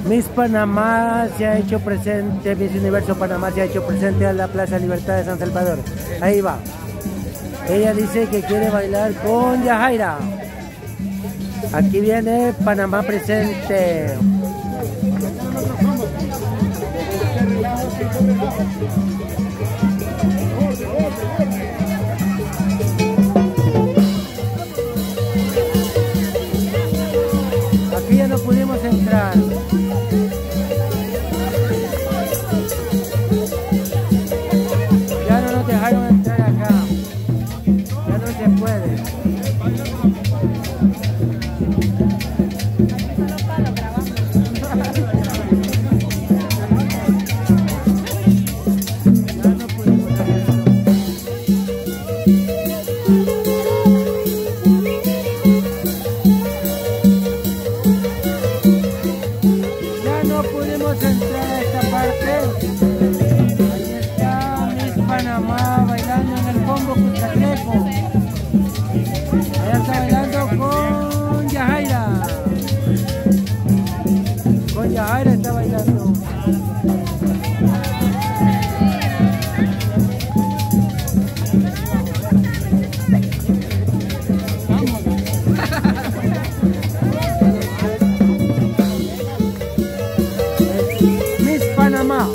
Miss Panamá se ha hecho presente, Miss Universo Panamá se ha hecho presente a la Plaza Libertad de San Salvador. Ahí va. Ella dice que quiere bailar con Yajaira. Aquí viene Panamá presente. Aquí ya no pudimos entrar. Ya no nos dejaron entrar acá. Ya no se puede. Entrar a esta parte. Ahí está Miss Panamá bailando en el combo Cuscatleco. Ella está bailando con Yajaira. Con Yajaira está bailando. Panamá.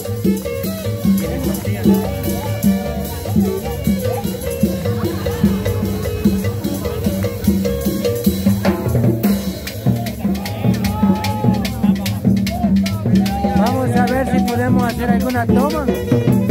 Vamos a ver si podemos hacer alguna toma.